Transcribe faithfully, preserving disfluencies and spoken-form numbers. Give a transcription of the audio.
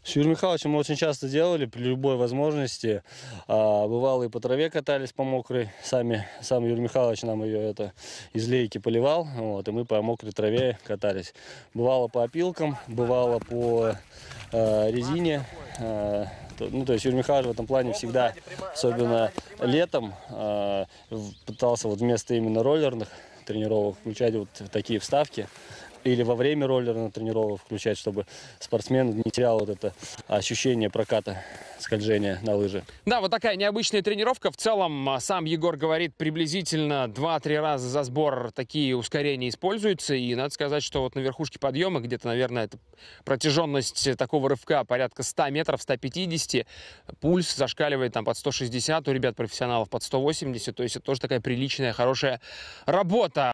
С Юрием Михайловичем мы очень часто делали, при любой возможности. А, бывало и по траве катались по мокрой. Сами, сам Юрий Михайлович нам ее это, из лейки поливал, вот, и мы по мокрой траве катались. Бывало по опилкам, бывало по э, резине. Э, то, ну, то есть Юрий Михайлович в этом плане всегда, особенно летом, э, пытался вот вместо именно роллерных тренировок включать вот такие вставки. Или во время роллерных тренировок включать, чтобы спортсмен не терял вот это ощущение проката, скольжения на лыжи. Да, вот такая необычная тренировка. В целом, сам Егор говорит, приблизительно два-три раза за сбор такие ускорения используются. И надо сказать, что вот на верхушке подъема, где-то, наверное, это протяженность такого рывка порядка ста метров, ста пятидесяти. Пульс зашкаливает там под сто шестьдесят, у ребят-профессионалов под сто восемьдесят. То есть это тоже такая приличная, хорошая работа.